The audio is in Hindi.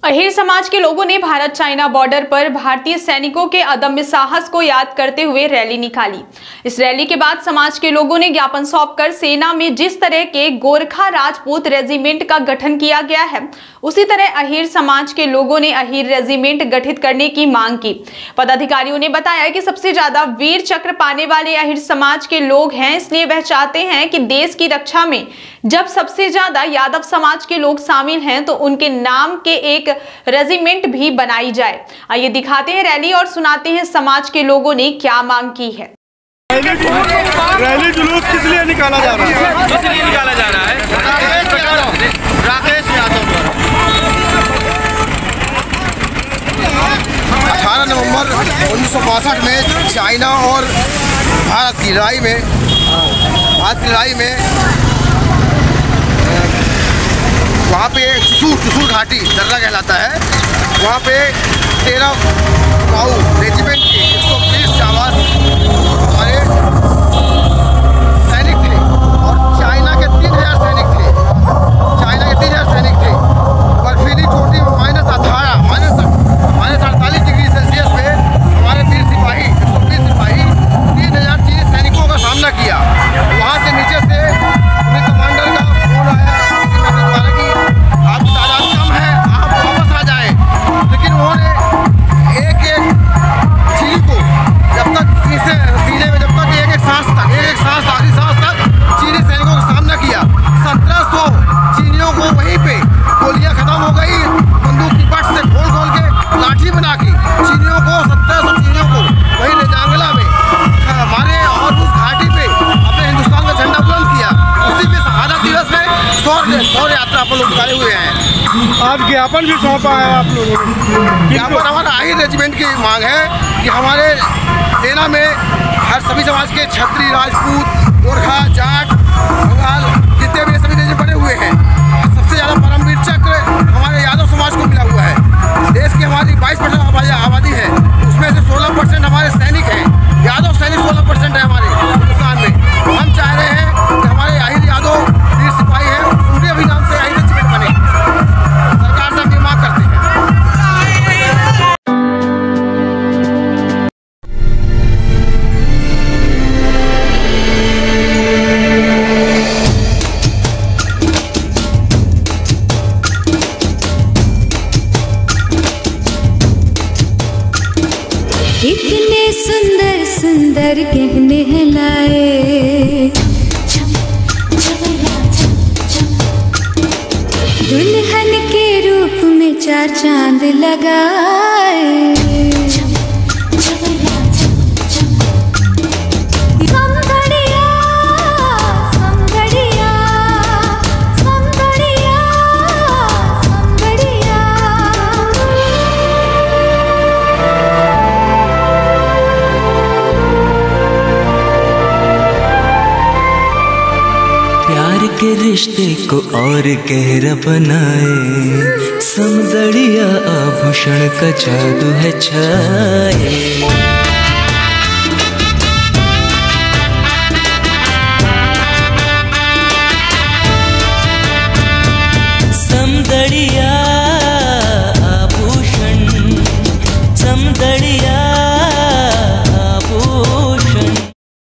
अहीर समाज के लोगों ने भारत चाइना बॉर्डर पर भारतीय सैनिकों के अदम्य साहस को याद करते हुए रैली निकाली। इस रैली के बाद समाज के लोगों ने ज्ञापन सौंपकर सेना में जिस तरह के गोरखा राजपूत रेजिमेंट का गठन किया गया है, उसी तरह अहीर समाज के लोगों ने अहीर रेजिमेंट गठित करने की मांग की। पदाधिकारियों ने बताया कि सबसे ज्यादा वीर चक्र पाने वाले अहीर समाज के लोग हैं, इसलिए वह चाहते हैं कि देश की रक्षा में जब सबसे ज्यादा यादव समाज के लोग शामिल हैं तो उनके नाम के एक रेजिमेंट भी बनाई जाए। आइए दिखाते हैं रैली और सुनाते हैं समाज के लोगों ने क्या मांग की है। रैली जुलूस किस लिए निकाला जा रहा है? इसलिए निकाला जा रहा है राकेश यादव द्वारा 18 नवंबर 1962 में चाइना और भारत की लड़ाई में वहाँ पे चुसूर घाटी दर्रा कहलाता है। वहाँ पे 13 रेजिमेंट के 120 जाबाज हमारे सैनिक थे और चाइना के 3000 सैनिक थे। बर्फीली चोटी -48 डिग्री सेल्सियस पे हमारे वीर सिपाही 120 सिपाही 3000 चीनी सैनिकों का सामना किया। वहाँ से नीचे से उन्हें कमांडर का फोन आया कि आपकी तादाद कम है, आप वापस आ जाएं। लेकिन उन्होंने एक चीनी को जब तक सीने में एक सांस तक आखिरी सांस तक चीनी सैनिकों का सामना किया। 1700 चीनियों को वहीं पे गोलियां खत्म हो गई, बंदूक की बट से खोल के लाठी बना के चीनियों को 1700 चीनियों को वहीं रेजांगला में मारे और उस घाटी पे अपने हिंदुस्तान का झंडा बुलंद किया। उसी पे शहादत दिवस में शौर्य यात्रा अपन लोग निकाले हुए हैं। आज ज्ञापन भी सौंपा है आप लोगों ने। ज्ञापन हमारा अहीर रेजिमेंट की मांग है कि हमारे सेना में हर सभी समाज के क्षत्रिय, राजपूत, गोरखा, जाट, बंगाल जितने भी सभी रेजिमेंट बने हुए हैं। सबसे ज़्यादा परमवीर चक्र हमारे यादव समाज को मिला हुआ है। देश की हमारी 22% आबादी है, उसमें से 16% हमारे सैनिक हैं। यादव सैनिक 16% है हमारे हिंदुस्तान में। हम चाह रहे हैं कि हमारे अहीर यादव वीर सिपाही हैं, उनके भी नाम से अहीर रेजिमेंट बने। सरकार से हम ये मांग करते हैं। इतने सुंदर सुंदर गहने हैं लाए, दुल्हन के रूप में 4 चांद लगाए। के रिश्ते को और गहरा बनाए, समदड़िया आभूषण का जादू है छाए।